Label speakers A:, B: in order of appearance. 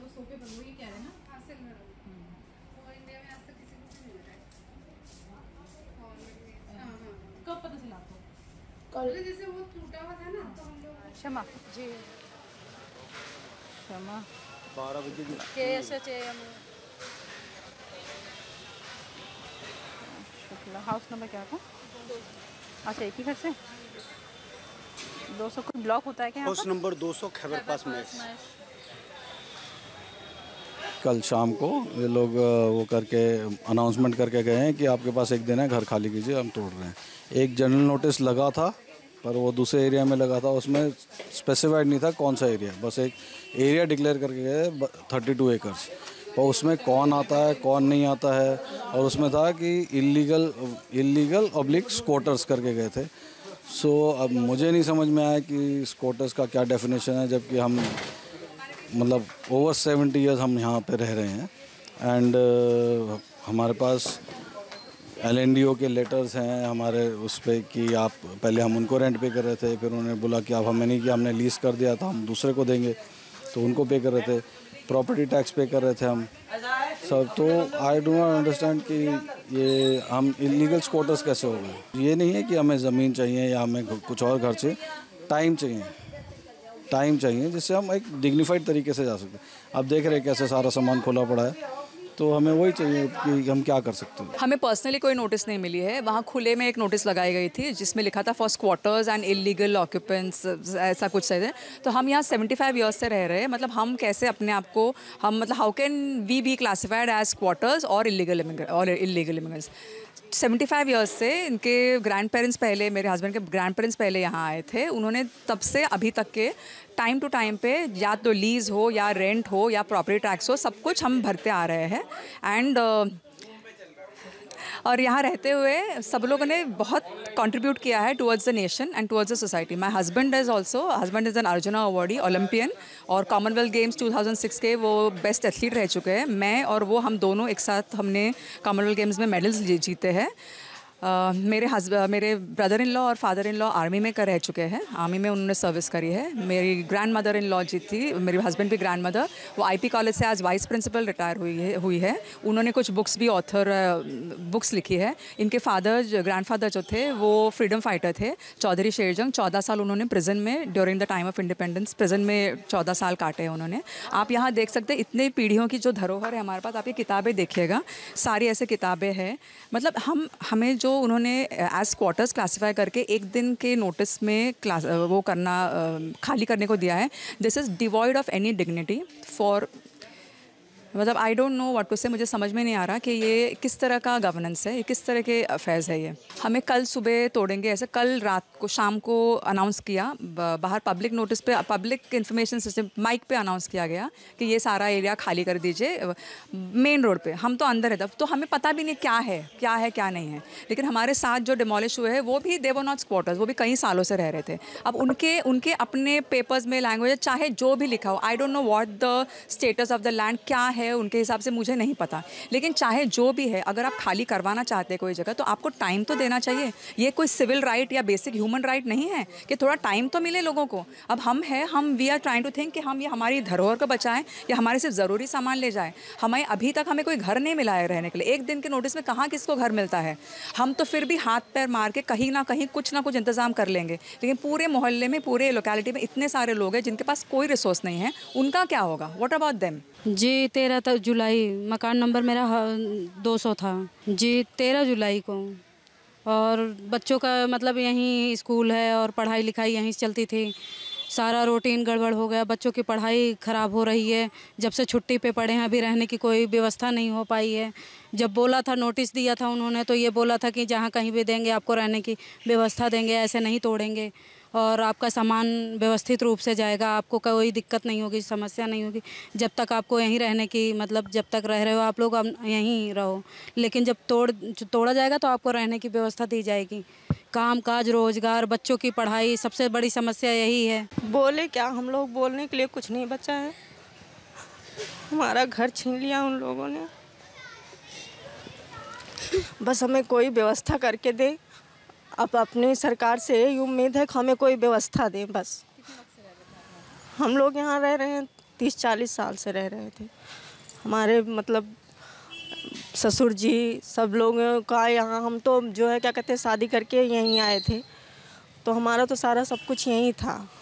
A: सोफे पर वो ये कह रहे हैं ना।
B: हाँ सिल्वर और इंडिया में आज तक किसी को नहीं मिला है। हाँ
A: कब पता चला आपको?
B: कल जैसे वो टूटा हुआ था ना तो हम लोग
C: क्षमा जी क्षमा
D: 12 बजे की
C: KSHAM शुक्ला हाउस नंबर क्या था? अच्छा एक ही घर से 200 कुछ ब्लॉक होता है क्या?
D: हाउस नंबर 200 खैबर पास में।
E: कल शाम को ये लोग वो करके अनाउंसमेंट करके गए हैं कि आपके पास एक दिन है, घर खाली कीजिए, हम तोड़ रहे हैं। एक जनरल नोटिस लगा था पर वो दूसरे एरिया में लगा था, उसमें स्पेसिफाइड नहीं था कौन सा एरिया, बस एक एरिया डिक्लेयर करके गए 32 एकर्स। और उसमें कौन आता है कौन नहीं आता है, और उसमें था कि इलीगल ऑब्लिक स्क्वाटर्स करके गए थे। सो अब मुझे नहीं समझ में आया कि स्क्वाटर्स का क्या डेफिनेशन है, जबकि हम मतलब ओवर 70 ईयर्स हम यहाँ पे रह रहे हैं। एंड हमारे पास LNDO के लेटर्स हैं हमारे उस पर कि आप पहले हम उनको रेंट पे कर रहे थे, फिर उन्होंने बोला कि आप हमें नहीं किया, हमने लीज़ कर दिया था, हम दूसरे को देंगे, तो उनको पे कर रहे थे। प्रॉपर्टी टैक्स पे कर रहे थे हम सब। तो आई डू नॉट अंडरस्टैंड कि ये हम इलीगल स्क्वाटर्स कैसे हो गए। ये नहीं है कि हमें ज़मीन चाहिए या हमें कुछ और घर चाहिए, टाइम चाहिए जिससे हम एक डिग्निफाइड तरीके से जा सकते। अब देख रहे हैं कैसे सारा सामान खुला पड़ा है, तो हमें वही चाहिए कि हम क्या कर सकते हैं।
C: हमें पर्सनली कोई नोटिस नहीं मिली है। वहाँ खुले में एक नोटिस लगाई गई थी जिसमें लिखा था for squatters and illegal occupants, ऐसा कुछ है। तो हम यहाँ 75 ईयर्स से रह रहे हैं, मतलब हम कैसे अपने आप को हम मतलब how can we be classified as squatters और इलीगल इमिग्रेंट्स। 75 ईयर्स से इनके ग्रैंड पेरेंट्स पहले, मेरे हस्बैंड के ग्रैंड पेरेंट्स पहले यहाँ आए थे। उन्होंने तब से अभी तक के टाइम टू टाइम पे या तो लीज़ हो या रेंट हो या प्रॉपर्टी टैक्स हो, सब कुछ हम भरते आ रहे हैं। एंड और यहाँ रहते हुए सब लोगों ने बहुत कंट्रीब्यूट किया है towards the nation and towards the society. My husband is an Arjuna awardee, Olympian, और कॉमनवेल्थ गेम्स 2006 के वो बेस्ट एथलीट रह चुके हैं। मैं और वो हम दोनों एक साथ हमने कॉमनवेल्थ गेम्स में मेडल्स जीते हैं। मेरे ब्रदर इन लॉ और फादर इन लॉ आर्मी में रह चुके हैं, आर्मी में उन्होंने सर्विस करी है। मेरी grand mother in law ji थी, मेरे हस्बैंड भी ग्रैंड मदर, वो IP कॉलेज से आज वाइस प्रिंसिपल रिटायर हुई है। उन्होंने कुछ बुक्स भी बुक्स लिखी है। इनके ग्रैंडफादर जो थे वो फ्रीडम फाइटर थे, चौधरी शेरजंग। 14 साल उन्होंने प्रिजन में during the time of independence prison में 14 साल काटे हैं उन्होंने। आप यहाँ देख सकते हैं इतने पीढ़ियों की जो धरोहर है हमारे पास। आप ये किताबें देखिएगा, सारी ऐसे किताबें हैं। मतलब हमें जो उन्होंने एज स्क्वाटर्स क्लासिफाई करके एक दिन के नोटिस में वो करना खाली करने को दिया है, this is devoid of any dignity for, मतलब I don't know what to say. मुझे समझ में नहीं आ रहा कि ये किस तरह का गवर्नेंस है, ये किस तरह के अफेयर्स है। ये हमें कल सुबह तोड़ेंगे ऐसे, कल रात को शाम को अनाउंस किया बाहर पब्लिक नोटिस पे, पब्लिक इंफॉर्मेशन सिस्टम माइक पे अनाउंस किया गया कि ये सारा एरिया खाली कर दीजिए मेन रोड पे। हम तो अंदर है, तो हमें पता भी नहीं क्या है क्या नहीं है। लेकिन हमारे साथ जो डिमोलिश हुए हैं वो भी दे वर नॉट स्क्वाटर्स, वो भी कई सालों से रह रहे थे। अब उनके अपने पेपर्स में लैंग्वेज चाहे जो भी लिखा हो, I don't know what the status of the land क्या है उनके हिसाब से, मुझे नहीं पता। लेकिन चाहे जो भी है, अगर आप खाली करवाना चाहते हैं कोई जगह तो आपको टाइम तो देना चाहिए। ये कोई सिविल राइट या बेसिक ह्यूमन राइट नहीं है कि थोड़ा टाइम तो मिले लोगों को। अब हम we are trying to think कि हम ये हमारी धरोहर को बचाएं या हमारे सिर्फ ज़रूरी सामान ले जाएं। अभी तक हमें कोई घर नहीं मिला है रहने के लिए। एक दिन के नोटिस में कहाँ किसको घर मिलता है। हम तो फिर भी हाथ पैर मार के कहीं ना कहीं कुछ ना कुछ इंतज़ाम कर लेंगे, लेकिन पूरे मोहल्ले में, पूरे लोकेलिटी में इतने सारे लोग हैं जिनके पास कोई रिसोर्स नहीं है, उनका क्या होगा? What about them?
F: जी 13 जुलाई, मकान नंबर मेरा 200 था जी, 13 जुलाई को। और बच्चों का मतलब यहीं स्कूल है और पढ़ाई लिखाई यहीं से चलती थी। सारा रूटीन गड़बड़ हो गया, बच्चों की पढ़ाई ख़राब हो रही है। जब से छुट्टी पे पड़े हैं अभी रहने की कोई व्यवस्था नहीं हो पाई है। जब बोला था, नोटिस दिया था उन्होंने, तो ये बोला था कि जहाँ कहीं भी देंगे आपको रहने की व्यवस्था देंगे, ऐसे नहीं तोड़ेंगे और आपका सामान व्यवस्थित रूप से जाएगा, आपको कोई दिक्कत नहीं होगी, समस्या नहीं होगी। जब तक आपको यहीं रहने की, मतलब जब तक रह रहे हो आप लोग यहीं रहो, लेकिन जब तोड़ा जाएगा तो आपको रहने की व्यवस्था दी जाएगी। काम काज, रोजगार, बच्चों की पढ़ाई, सबसे बड़ी समस्या यही है।
G: बोले क्या, हम लोग बोलने के लिए कुछ नहीं बचा है। हमारा घर छीन लिया उन लोगों ने। बस हमें कोई व्यवस्था करके दे। अब अपनी सरकार से यही उम्मीद है कि हमें कोई व्यवस्था दे। बस हम लोग यहाँ रह रहे हैं 30-40 साल से रह रहे थे। हमारे मतलब ससुर जी सब लोगों का यहाँ, हम तो जो है क्या कहते हैं शादी करके यहीं आए थे, तो हमारा तो सारा सब कुछ यहीं था।